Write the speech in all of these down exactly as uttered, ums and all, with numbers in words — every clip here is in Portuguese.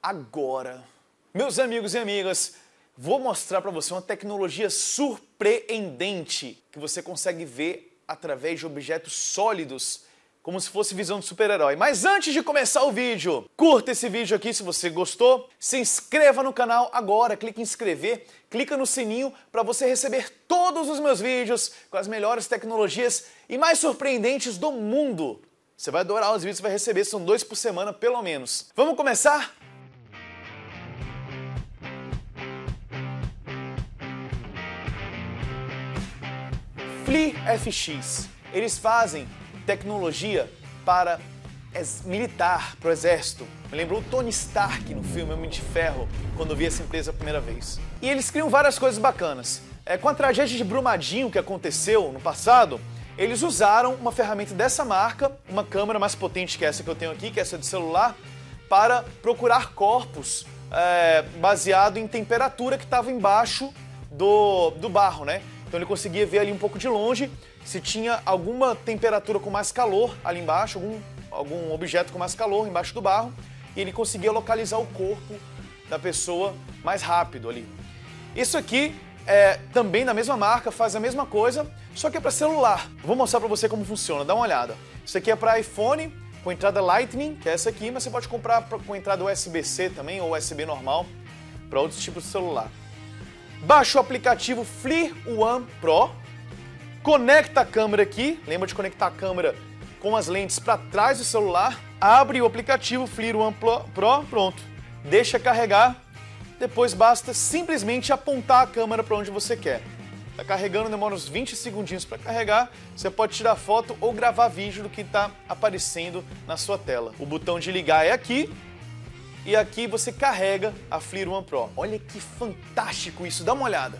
agora. Meus amigos e amigas, vou mostrar para você uma tecnologia surpreendente que você consegue ver através de objetos sólidos, como se fosse visão de super-herói. Mas antes de começar o vídeo, curta esse vídeo aqui se você gostou, se inscreva no canal agora, clique em inscrever, clica no sininho para você receber todos os meus vídeos com as melhores tecnologias e mais surpreendentes do mundo. Você vai adorar os vídeos que vai receber, são dois por semana pelo menos. Vamos começar? Fli F X. Eles fazem tecnologia para militar, para o exército. Me lembrou o Tony Stark no filme Homem de Ferro, quando eu vi essa empresa a primeira vez. E eles criam várias coisas bacanas. É, com a tragédia de Brumadinho que aconteceu no passado, eles usaram uma ferramenta dessa marca, uma câmera mais potente que essa que eu tenho aqui, que é essa de celular, para procurar corpos é, baseado em temperatura que estava embaixo do, do barro, né? Então ele conseguia ver ali um pouco de longe se tinha alguma temperatura com mais calor ali embaixo, algum, algum objeto com mais calor embaixo do barro, e ele conseguia localizar o corpo da pessoa mais rápido ali. Isso aqui é também da mesma marca, faz a mesma coisa, só que é para celular. Vou mostrar para você como funciona, dá uma olhada. Isso aqui é para iPhone, com entrada Lightning, que é essa aqui, mas você pode comprar com entrada U S B C também, ou U S B normal, para outros tipos de celular. Baixa o aplicativo Fli One Pro, conecta a câmera aqui, lembra de conectar a câmera com as lentes para trás do celular, abre o aplicativo Fli One Pro, pronto, deixa carregar, depois basta simplesmente apontar a câmera para onde você quer. Tá carregando, demora uns vinte segundinhos para carregar, você pode tirar foto ou gravar vídeo do que está aparecendo na sua tela. O botão de ligar é aqui, e aqui você carrega a Fli One Pro. Olha que fantástico isso, dá uma olhada.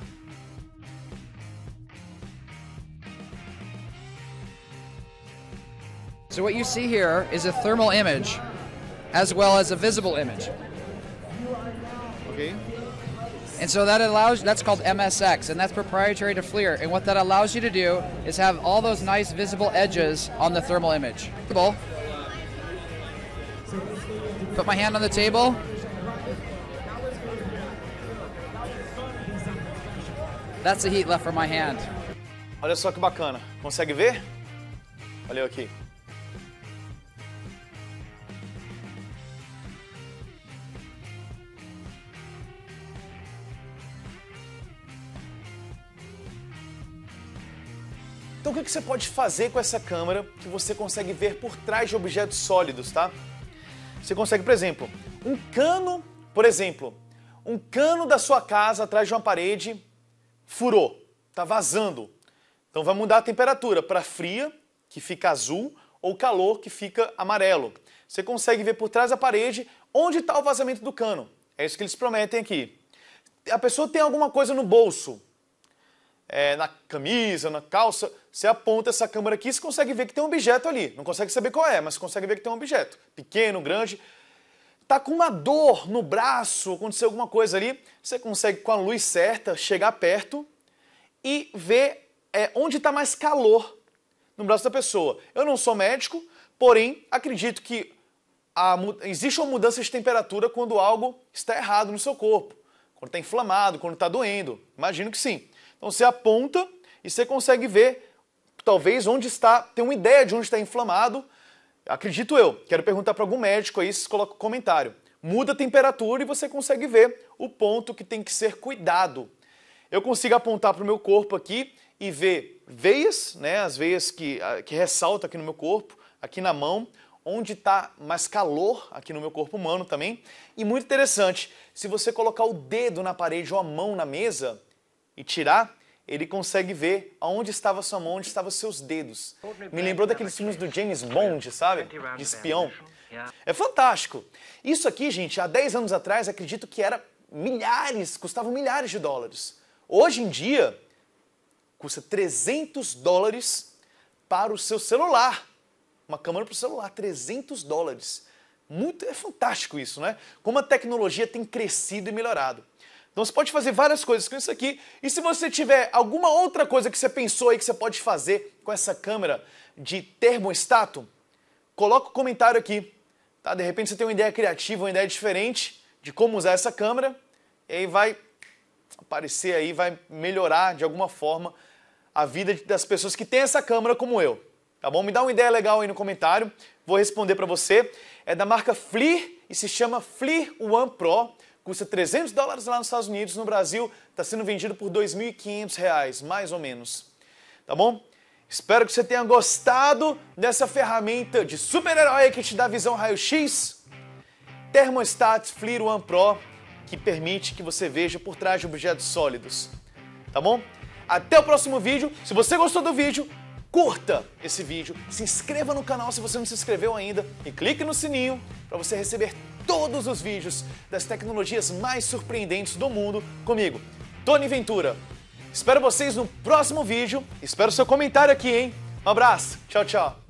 So what you see here is a thermal image as well as a visible image. Okay. And so that allows, that's called M S X, and that's proprietary to FLIR. And what that allows you to do is have all those nice visible edges on the thermal image. Put my hand on the table. That's the heat left from my hand. Olha só que bacana. Consegue ver? Olha eu aqui. Então o que você pode fazer com essa câmera que você consegue ver por trás de objetos sólidos, tá? Você consegue, por exemplo, um cano, por exemplo, um cano da sua casa atrás de uma parede furou, tá vazando. Então vai mudar a temperatura para fria, que fica azul, ou calor, que fica amarelo. Você consegue ver por trás da parede onde está o vazamento do cano. É isso que eles prometem aqui. A pessoa tem alguma coisa no bolso, é, na camisa, na calça, você aponta essa câmera aqui e você consegue ver que tem um objeto ali. Não consegue saber qual é, mas consegue ver que tem um objeto. Pequeno, grande. Tá com uma dor no braço, aconteceu alguma coisa ali, você consegue com a luz certa chegar perto e ver é, onde está mais calor no braço da pessoa. Eu não sou médico, porém acredito que a, existe uma mudança de temperatura quando algo está errado no seu corpo. Quando está inflamado, quando está doendo. Imagino que sim. Então você aponta e você consegue ver, talvez, onde está, tem uma ideia de onde está inflamado. Acredito eu. Quero perguntar para algum médico aí, vocês colocam um comentário. Muda a temperatura e você consegue ver o ponto que tem que ser cuidado. Eu consigo apontar para o meu corpo aqui e ver veias, né, as veias que, que ressaltam aqui no meu corpo, aqui na mão, onde está mais calor aqui no meu corpo humano também. E muito interessante, se você colocar o dedo na parede ou a mão na mesa e tirar, ele consegue ver aonde estava a sua mão, onde estavam seus dedos. Me lembrou daqueles filmes do James Bond, sabe? De espião. É fantástico. Isso aqui, gente, há dez anos atrás, acredito que era milhares, custavam milhares de dólares. Hoje em dia, custa trezentos dólares para o seu celular. Uma câmera para o celular, trezentos dólares. Muito, é fantástico isso, né? Como a tecnologia tem crescido e melhorado. Então você pode fazer várias coisas com isso aqui. E se você tiver alguma outra coisa que você pensou aí que você pode fazer com essa câmera de termostato, coloca um comentário aqui. Tá? De repente você tem uma ideia criativa, uma ideia diferente, de como usar essa câmera, e aí vai aparecer aí, vai melhorar de alguma forma a vida das pessoas que têm essa câmera como eu, tá bom? Me dá uma ideia legal aí no comentário, vou responder para você. É da marca FLIR e se chama FLIR One Pro, custa trezentos dólares lá nos Estados Unidos, no Brasil está sendo vendido por dois mil e quinhentos reais, mais ou menos, tá bom? Espero que você tenha gostado dessa ferramenta de super-herói que te dá visão raio-x, Thermostat FLIR One Pro, que permite que você veja por trás de objetos sólidos, tá bom? Até o próximo vídeo. Se você gostou do vídeo, curta esse vídeo, se inscreva no canal se você não se inscreveu ainda e clique no sininho para você receber todos os vídeos das tecnologias mais surpreendentes do mundo comigo, Tony Ventura. Espero vocês no próximo vídeo, espero seu comentário aqui, hein? Um abraço, tchau, tchau.